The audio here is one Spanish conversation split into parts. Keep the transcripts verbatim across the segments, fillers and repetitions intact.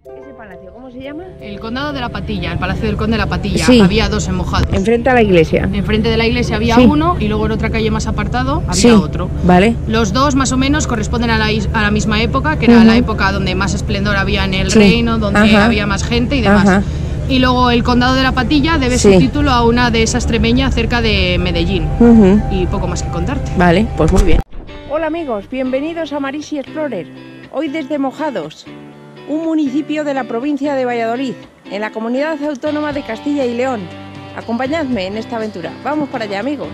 ¿Ese palacio cómo se llama? El Condado de la Patilla, el Palacio del Conde de la Patilla. Sí. Había dos en Mojados. Enfrente a la iglesia. Enfrente de la iglesia había Sí. uno y luego en otra calle más apartado había Sí. otro. Vale. Los dos más o menos corresponden a la, is- a la misma época, que era Ujú. la época donde más esplendor había en el Sí. reino, donde Ajá. había más gente y demás. Ajá. Y luego el Condado de la Patilla debe Sí. su título a una dehesa extremeña cerca de Medellín. Uh-huh. Y poco más que contarte. Vale, pues muy bien. Hola amigos, bienvenidos a Marisi Explorer. Hoy desde Mojados, un municipio de la provincia de Valladolid, en la comunidad autónoma de Castilla y León. Acompañadme en esta aventura. Vamos para allá, amigos.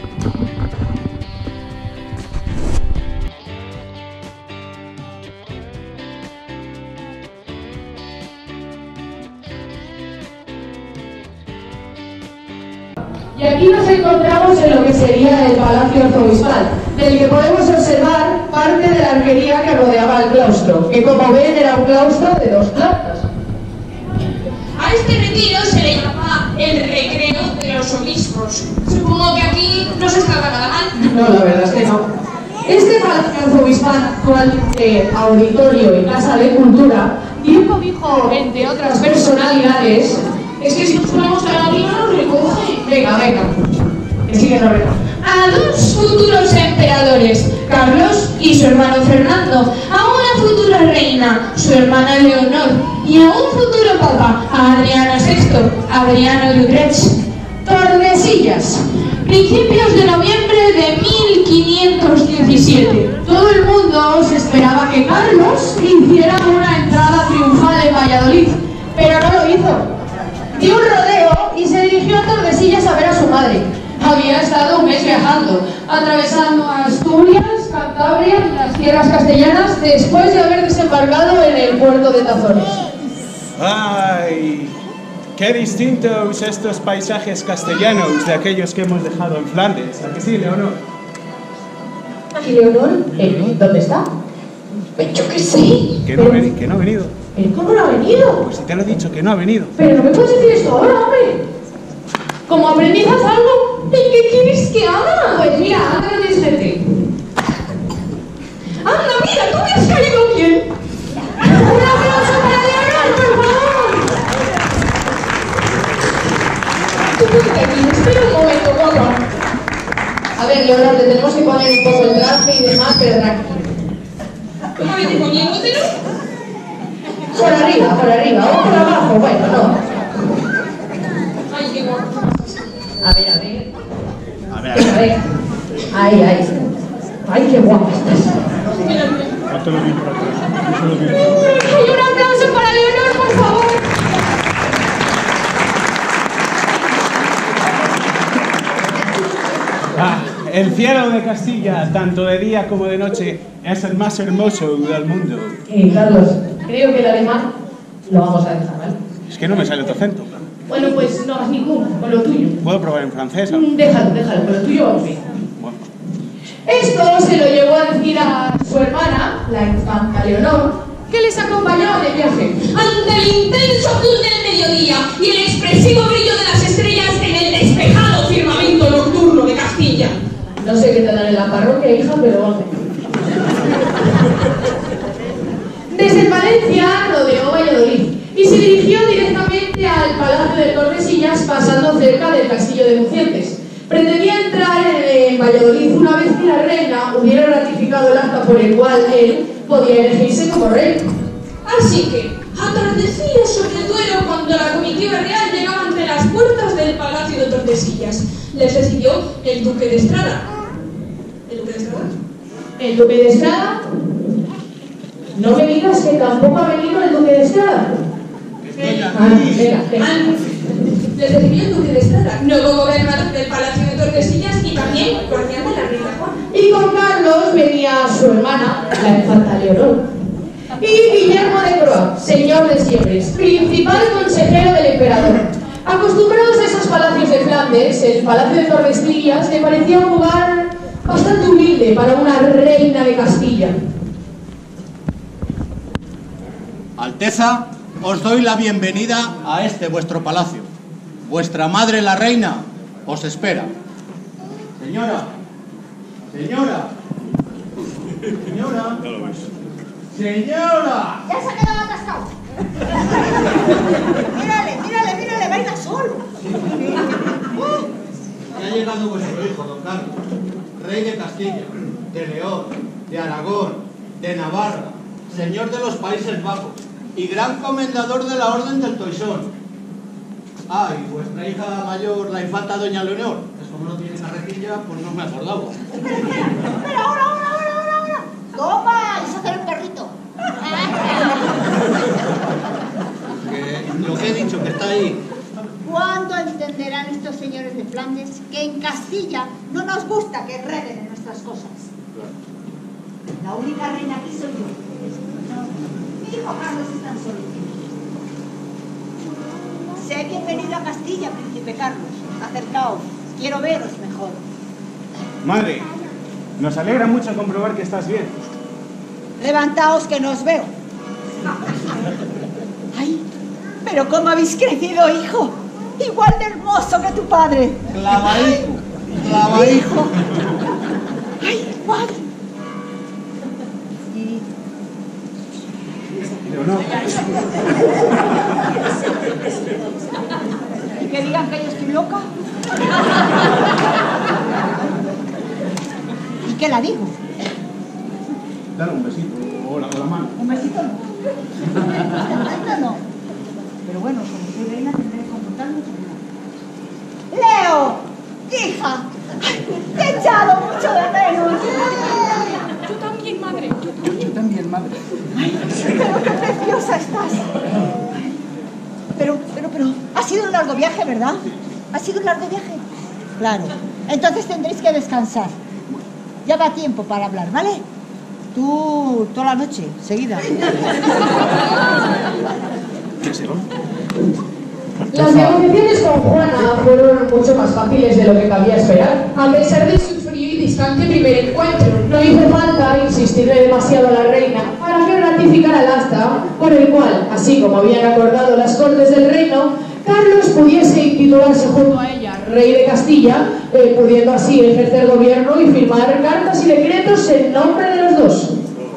Y aquí nos encontramos en lo que sería el Palacio Arzobispal, del que podemos observar parte de la arquería que rodeaba el claustro, que como ven era un claustro de dos plantas. A este retiro se le llama el recreo de los obispos. Supongo que aquí no se escapa nada mal. No, la verdad es que no. Este Palacio Arzobispal, actualmente auditorio y casa de cultura, dio cobijo, entre otras personalidades. Es que si nos ponemos a aquí no nos recoge. Venga, venga. Que sí que no recoge. A dos futuros emperadores, Carlos y su hermano Fernando, a una futura reina, su hermana Leonor, y a un futuro papa, a Adriano sexto, Adriano de Utrecht. Tordesillas. Principios de noviembre de mil quinientos diecisiete. Todo el mundo se esperaba que Carlos hiciera una entrada triunfal en Valladolid, pero no lo hizo. Dio un rodeo y se dirigió a Tordesillas a ver a su madre. Había estado un mes viajando, atravesando Asturias, Cantabria y las tierras castellanas después de haber desembarcado en el puerto de Tazones. ¡Ay! ¡Qué distintos estos paisajes castellanos de aquellos que hemos dejado en Flandes! ¿A que sí, Leonor? ¿Y Leonor? ¿Eh? ¿Dónde está? Pues yo qué sé. Que no, ha veni- que no ha venido. ¿Pero cómo no ha venido? Pues si te lo he dicho, que no ha venido. Pero no me puedes decir esto ahora, hombre. ¿Como aprendizas algo? ¿Y qué quieres que haga? Pues mira, anda que tienes gente. ¡Anda, mira! ¡Tú me has caído bien! ¡Un aplauso para Leonor, por favor! Tú ponte aquí, espera un momento, guapa. A ver, Leonor, te tenemos que poner un poco el traje y demás, pero tranquilo. ¿Cómo vete poniéndotelo? Por arriba, por arriba, o por abajo, bueno, no. Ay, qué guapo. A ver, a ver. A ver, A ver. Ahí, ahí. Ay, qué guapa estás. ¿cuánto lo vi por atrás? Eso lo vi. ¡Ay, un aplauso para Leonor, por favor! Ah, el cielo de Castilla, tanto de día como de noche, es el más hermoso del mundo. Eh, Carlos, creo que el alemán lo vamos a dejar, ¿vale? Es que no me sale otro acento. Bueno, pues no hagas ninguno, con lo tuyo. ¿Puedo probar en francés? Mm, Déjalo, déjalo, con lo tuyo vamos bien. Bueno. Esto se lo llevó a decir a su hermana, la infanta Leonor, que les acompañaba de viaje. Ante el intenso azul del mediodía y el expresivo brillo de las estrellas en el despejado firmamento nocturno de Castilla. No sé qué te dan en la parroquia, hija, pero vamos. Desde Valencia rodeó Valladolid y se dirigió directamente al Palacio de Tordesillas, pasando cerca del Castillo de Lucientes. Pretendía entrar en, en Valladolid una vez que la reina hubiera ratificado el acta por el cual él podía elegirse como rey. Así que, atardecía sobre el Duero cuando la comitiva real llegaba ante las puertas del Palacio de Tordesillas. Les recibió el Duque de Estrada. ¿El Duque de Estrada? ¿El Duque de Estrada? No me digas que tampoco ha venido el Duque de Estrada. Ah, venga, venga. Les recibió el Duque de Estrada, nuevo gobernador del Palacio de Tordesillas y también guardián de la reina Juana. Y con Carlos venía su hermana, la infanta Leonor. Y Guillermo de Croix, señor de Siebres, principal consejero del emperador. Acostumbrados a esos palacios de Flandes, el Palacio de Tordesillas le parecía un lugar bastante humilde para una reina de Castilla. Alteza, os doy la bienvenida a este vuestro palacio. Vuestra madre, la reina, os espera. Señora, señora, señora, señora. Ya se ha quedado atascado. Castilla, de León, de Aragón, de Navarra, señor de los Países Bajos y gran comendador de la Orden del Toisón. Ah, y vuestra hija mayor, la infanta doña Leonor, que como no tiene carretilla, pues no me acordaba. Pero ahora, ahora, ahora, ahora, ahora. Toma, es hacer el perrito. Que lo que he dicho, que está ahí. ¿Cuándo entenderán estos señores de Flandes que en Castilla no nos gusta que hereden en nuestras cosas? La única reina aquí soy yo. Mi hijo Carlos es tan solo. Sé bienvenido a Castilla, príncipe Carlos. Acercaos, quiero veros mejor. Madre, nos alegra mucho comprobar que estás bien. Levantaos que no os veo. Ay, pero cómo habéis crecido, hijo. Igual de hermoso que tu padre. Clavaijo, clavaijo. Ay, padre. Y... Leonor. ¿Y que digan que yo estoy loca? ¿Y qué la digo? Dale un besito o la, o la mano. Un besito no. Un besito no. Pero bueno, como soy reina tendré que comportarme como una. ¡Leo! ¡Hija! ¡Te he echado mucho de menos! Yo también, madre. Yo, yo también, madre. ¡Ay, pero qué preciosa estás! Pero, pero, pero, ha sido un largo viaje, ¿verdad? ¿Ha sido un largo viaje? Claro. Entonces tendréis que descansar. Ya va tiempo para hablar, ¿vale? Tú, toda la noche, seguida. Las negociaciones con Juana fueron mucho más fáciles de lo que cabía esperar. A pesar de su frío y distante primer encuentro, no hizo falta insistirle demasiado a la reina para que ratificara el acta por el cual, así como habían acordado las Cortes del Reino, Carlos pudiese intitularse junto a ella rey de Castilla, eh, pudiendo así ejercer gobierno y firmar cartas y decretos en nombre de los dos.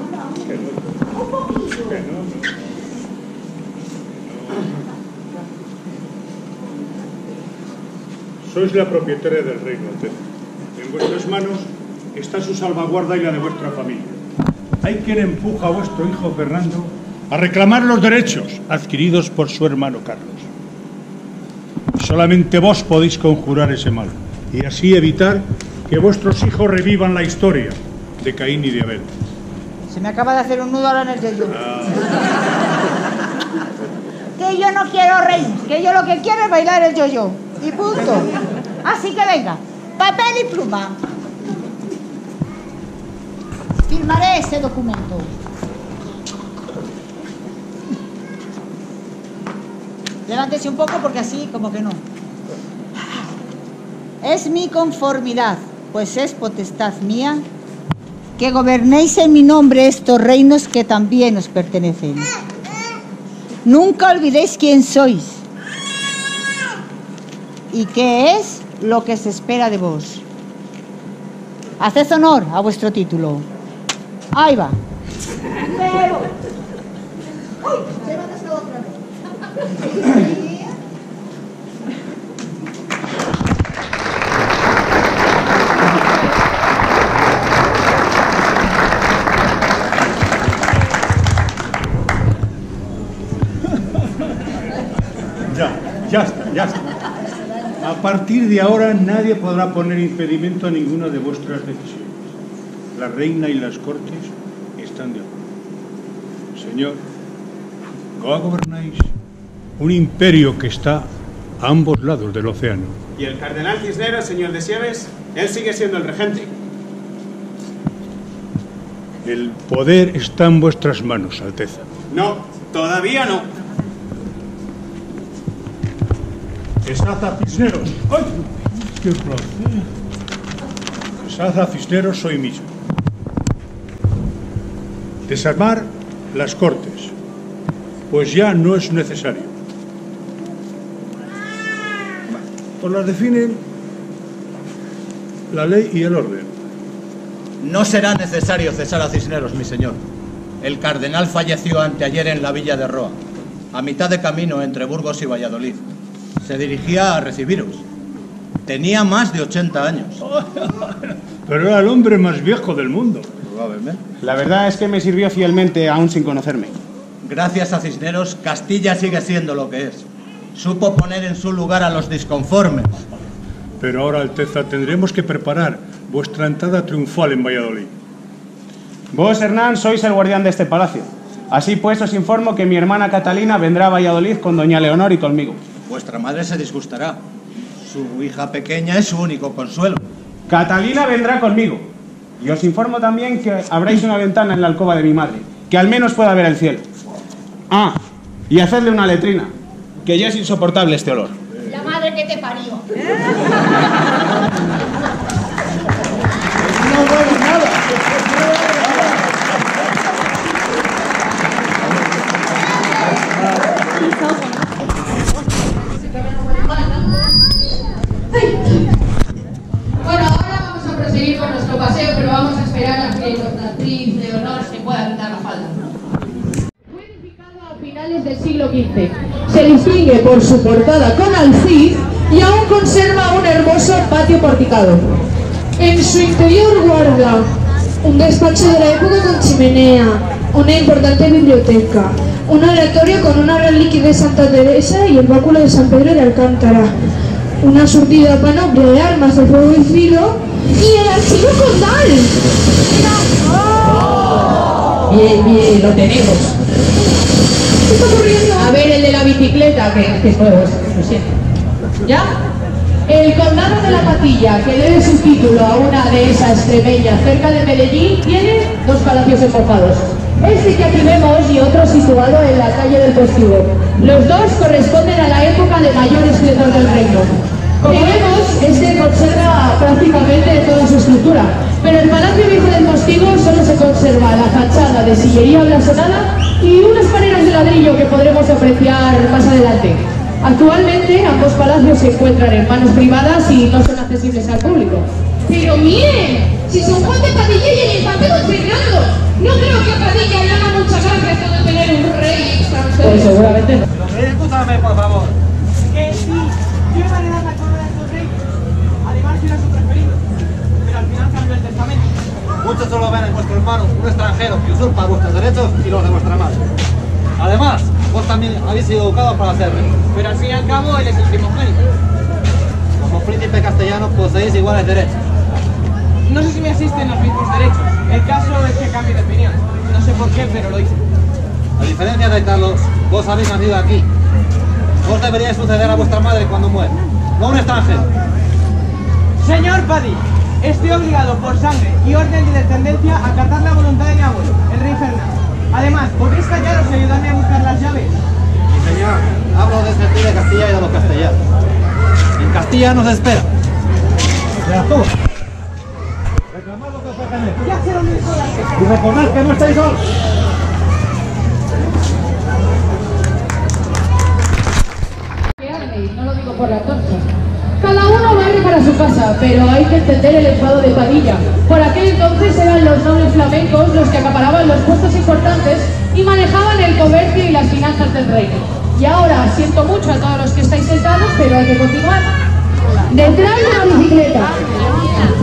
Sois la propietaria del reino, Alteza. En vuestras manos está su salvaguarda y la de vuestra familia. Hay quien empuja a vuestro hijo Fernando a reclamar los derechos adquiridos por su hermano Carlos. Solamente vos podéis conjurar ese mal y así evitar que vuestros hijos revivan la historia de Caín y de Abel. Se me acaba de hacer un nudo ahora en el yo-yo. Ah. Que yo no quiero reír, que yo lo que quiero es bailar el yo-yo. Y punto. Así que venga, papel y pluma. Firmaré ese documento. Levántese un poco porque así como que no. Es mi conformidad, pues es potestad mía, que gobernéis en mi nombre estos reinos que también os pertenecen. Nunca olvidéis quién sois y qué es lo que se espera de vos. Haced honor a vuestro título. Ahí va. Pero... ¡Uy! Levántase otra vez. Ya, ya está, ya está. A partir de ahora nadie podrá poner impedimento a ninguna de vuestras decisiones. La reina y las cortes están de acuerdo. Señor, Goa gobernáis un imperio que está a ambos lados del océano. Y el cardenal Cisneros, señor de Sieves, él sigue siendo el regente. El poder está en vuestras manos, Alteza. No, todavía no. Cesad a Cisneros. ¡Ay! ¡Qué placer! Cesad a Cisneros hoy mismo. Desarmar las cortes, pues ya no es necesario. Pues las definen la ley y el orden. No será necesario cesar a Cisneros, mi señor. El cardenal falleció anteayer en la villa de Roa, a mitad de camino entre Burgos y Valladolid. Se dirigía a recibiros. Tenía más de ochenta años. Pero era el hombre más viejo del mundo. Probablemente. La verdad es que me sirvió fielmente, aún sin conocerme. Gracias a Cisneros, Castilla sigue siendo lo que es. Supo poner en su lugar a los disconformes. Pero ahora, Alteza, tendremos que preparar vuestra entrada triunfal en Valladolid. Vos, Hernán, sois el guardián de este palacio. Así pues, os informo que mi hermana Catalina vendrá a Valladolid con doña Leonor y conmigo. Vuestra madre se disgustará. Su hija pequeña es su único consuelo. Catalina vendrá conmigo. Y os informo también que abráis una ventana en la alcoba de mi madre, que al menos pueda ver el cielo. Ah, y hacedle una letrina, que ya es insoportable este olor. La madre que te parió. No huele nada. Bueno, ahora vamos a proseguir con nuestro paseo, pero vamos a esperar a que nuestra actriz Leonor se pueda quitar la falda. Fue edificado a finales del siglo quince. Se distingue por su portada con alfiz y aún conserva un hermoso patio porticado. En su interior guarda un despacho de la época con chimenea, una importante biblioteca, un oratorio con una reliquia de Santa Teresa y el báculo de San Pedro de Alcántara, una surtida panoplia de armas de fuego y filo y el archivo condal. Bien, bien, lo tenemos. ¿Qué está ocurriendo? A ver, el de la bicicleta, que, que esto es, lo siento. ¿Ya? El condado de la Patilla, que debe su título a una dehesa extremeña cerca de Medellín, tiene dos palacios empojados. Este que aquí vemos y otro situado en la calle del Postigo. Los dos corresponden a la época de mayor esplendor del reino. Como vemos, este conserva prácticamente toda su estructura, pero el Palacio Viejo del Postigo solo se conserva la fachada de sillería blasonada y unas paredes de ladrillo que podremos apreciar más adelante. Actualmente ambos palacios se encuentran en manos privadas y no son accesibles al público. Pero miren, si son Juan de Padilla y el infante don Fernando, no creo que a Padilla le haga mucha gracia esto de tener un rey extranjero. Pues seguramente no. Escúchame, por favor. Que sí, yo iba a heredar la corona de estos reyes. Además, yo era su preferido. Pero al final cambió el testamento. Muchos solo ven en vuestro hermano un extranjero que usurpa vuestros derechos y los de vuestra madre. Además, vos también habéis sido educados para ser rey. Pero al fin y al cabo, él es el primogénito. Como príncipe castellano poseéis iguales derechos. No sé si me asisten los mismos derechos. El caso es que cambie de opinión. No sé por qué, pero lo hice. A diferencia de Carlos, vos habéis nacido aquí. Vos deberíais suceder a vuestra madre cuando muera, no un extranjero. Señor Padilla, estoy obligado por sangre y orden de descendencia a acatar la voluntad de mi abuelo, el rey Fernando. Además, ¿podréis callaros y ayudarme a buscar las llaves? Sí, señor. Hablo desde el rey de Castilla y de los castellanos. En Castilla nos espera. Ya tú. Reclamad lo que os pertenece. Ya quiero mi sola. Y recordad que no estáis solos. No lo digo por la torcha. Cada uno barre para su casa, pero hay que entender el enfado de Padilla. Por aquel entonces eran los nobles flamencos los que acaparaban los puestos importantes y manejaban el comercio y las finanzas del reino. Y ahora, siento mucho a todos los que estáis sentados, pero hay que continuar. Detrás de la bicicleta.